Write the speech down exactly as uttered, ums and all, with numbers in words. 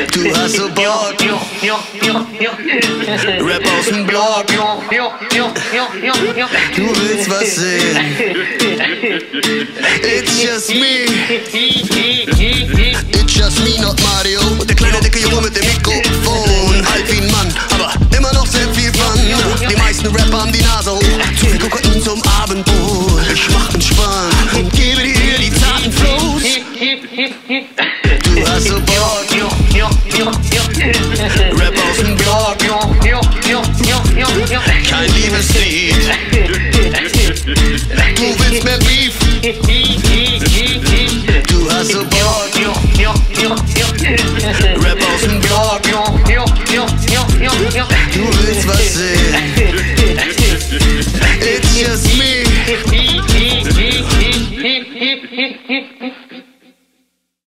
Du hast so Bock, Rap aus dem Block. Du willst was sehen. It's just me. It's just me, not Mario. Und der kleine dicke Junge mit dem Mikrofon. Alt wie ein Mann, aber immer noch sehr viel Fun. Die meisten Rapper haben die Nase hoch. Zu viel Kokain zum Abendbrot. Ich mach einen Spann und gebe dir die zarten Flows. Du hast so Bock, Rap aus dem Block. Kein Liebeslied. Du willst mehr Beef. Du hast so Bock, Rap aus dem Block. Du willst was sehen.